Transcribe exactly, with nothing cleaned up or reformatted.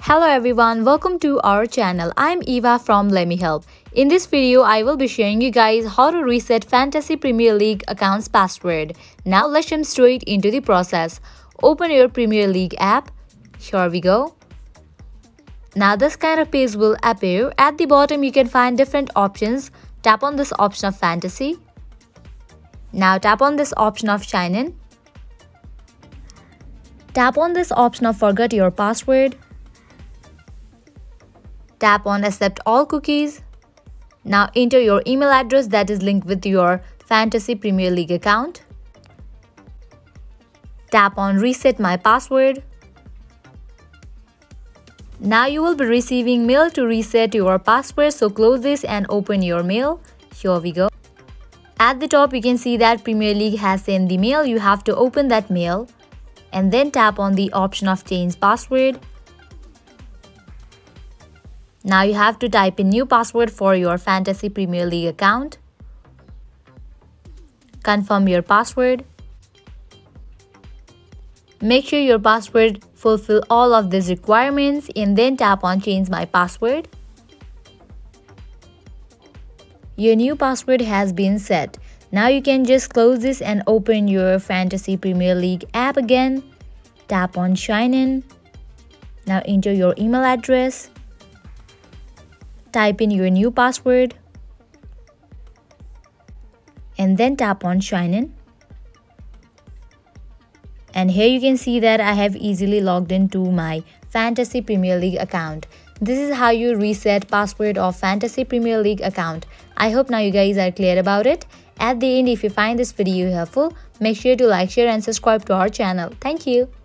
Hello everyone, welcome to our channel. I'm Eva from Lemme Help. In this video, I will be showing you guys how to reset Fantasy Premier League account's password. Now let's jump straight into the process. Open your Premier League app. Here we go. Now this kind of page will appear. At the bottom you can find different options. Tap on this option of Fantasy. Now tap on this option of Sign In. Tap on this option of Forget Your Password. Tap on Accept All Cookies. Now enter your email address that is linked with your Fantasy Premier League account. Tap on Reset My Password. Now you will be receiving mail to reset your password, so close this and open your mail. Here we go. At the top you can see that Premier League has sent the mail. You have to open that mail and then tap on the option of Change Password. Now you have to type in new password for your Fantasy Premier League account. Confirm your password. Make sure your password fulfill all of these requirements and then tap on Change My Password. Your new password has been set. Now you can just close this and open your Fantasy Premier League app again. Tap on Sign In. Now enter your email address. Type in your new password and then tap on Sign In. And here you can see that I have easily logged into my Fantasy Premier League account. This is how you reset password of Fantasy Premier League account. I hope now you guys are clear about it. At the end, if you find this video helpful, make sure to like, share and subscribe to our channel. Thank you.